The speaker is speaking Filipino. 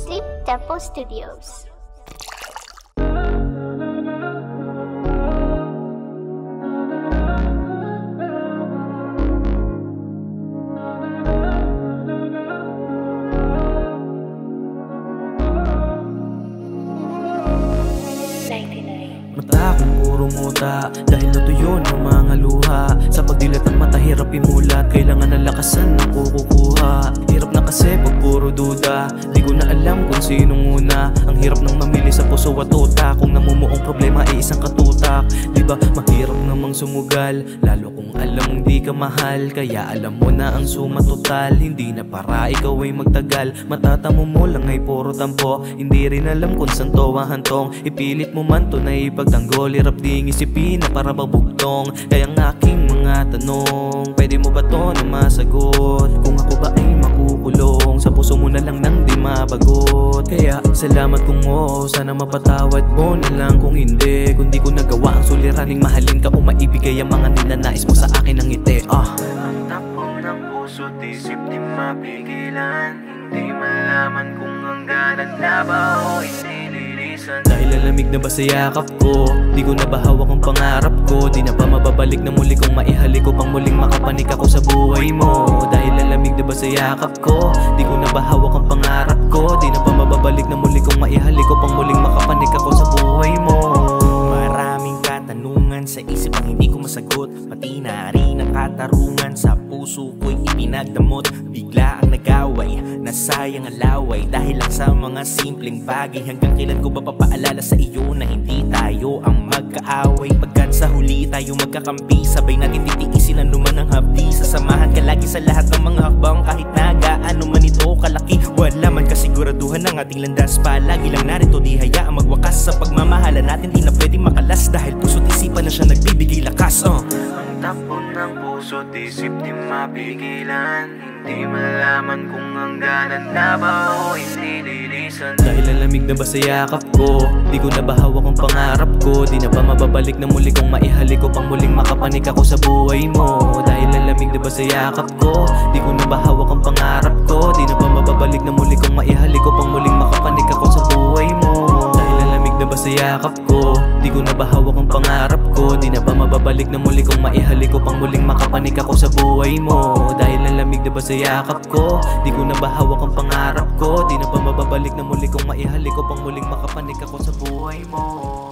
Sleep Tempo Studios. Mata kong puro muta dahil natuyo ng mga luha. Sa pagdilat ng mata hirap imulat, kailangan ng lakasan na kukuha. Hirap na kasi pag puro duda, di ko na alam kung sinong una. Ang hirap ng mamili sa puso at utak, kung namumuong problema ay isang katutak. Diba mahirap namang sumugal, lalo kung alam mong di ka mahal. Kaya alam mo na ang suma total, hindi na para ikaw ay magtagal. Matatamo mo lang ay puro tampo, hindi rin alam kung saan to hantong. Ipilit mo man to na ipagtanggol, hirap ding isipin na para babugtong. Kaya ang aking mga tanong, pwede mo ba to na masagot? Kung ako ba ay makukulong, sa puso mo na lang nang di mabagot. Kaya salamat kung oo, sana mapatawad mo na lang kung hindi. Kung di ko nagawa ang suliraning mahalin ka o maibigay ang mga ninanais mo sa akin ng ngiti. Ang takbo ng puso't isip di mapigilan, hindi malaman kung hangganan na ba o hindi. Dahil lalamig na ba sa yakap ko, di ko na ba hawak ang pangarap ko. Di na ba mababalik na muli kong maihalik ko pang muling makapanik ako sa buhay mo. Dahil lalamig na ba sa yakap ko, di ko na ba hawak ang pangarap ko. Di na ba mababalik na muli kong maihalik ko pang muling makapanik ako sa buhay mo. Maraming katanungan sa isip ang hindi ko masagot, pati na rin ang katarungan sa puso ko'y ipinagdamot. Bigla ang nag-away, nasayang ang laway dahil lang sa mga simpleng bagay. Hanggang kailan ko ba papaalala sa iyo na hindi tayo ang magkaaway? Pagkat sa huli tayo magkakampi, sabay natin titiisin ang luman ng hapdi. Sasamahan ka lagi sa lahat ng mga hakbang, kahit na gaano man ito kalaki. Wala man kasiguraduhan ng ating landas, palagi lang narito, di hayaang magwakas. Sa pagmamahala natin di na pwedeng makalas, dahil puso't isipan na siya nagbibigay lakas. Ang takbo ng puso't isip di mapigilan, hindi malaman kung hangganan na ba o hindi lilisan. Dahil lalamig na ba sa yakap ko, di ko na ba hawak ang pangarap ko. Di na ba mababalik na muli kong maihalik ko pang muling makapanik ako sa buhay mo. Dahil lalamig na ba sa yakap ko, di ko na ba hawak ang pangarap ko. Di na ba mababalik na muli kong maihalik ko pang muling makapanik ako sa buhay mo. Dahil lalamig na ba sa yakap ko, di ko na ba hawak ang pangarap ko. Di na ba mababalik na muli kong maihalik ko pang muling makapanik ako sa buhay mo. Dahil lalamig na ba sa yakap ko, di ko na ba hawak ang pangarap ko. Di na ba mababalik na muli kong maihalik ko pang muling makapanik ako sa buhay mo.